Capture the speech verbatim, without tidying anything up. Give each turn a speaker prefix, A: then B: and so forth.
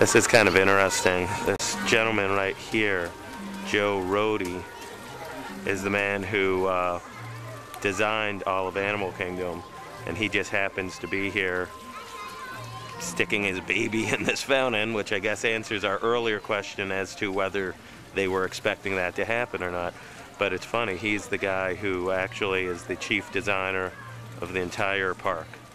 A: This is kind of interesting. This gentleman right here, Joe Rohde, is the man who uh, designed all of Animal Kingdom, and he just happens to be here sticking his baby in this fountain, which I guess answers our earlier question as to whether they were expecting that to happen or not. But it's funny, he's the guy who actually is the chief designer of the entire park.